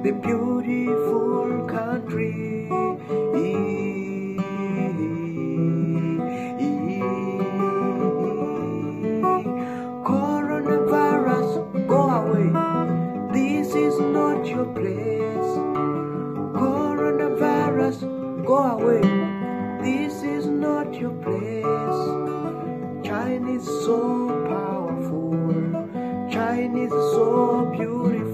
the beautiful country. Coronavirus, go away. This is not your place. Coronavirus, go away. This is not your place. China is so powerful. China is so beautiful.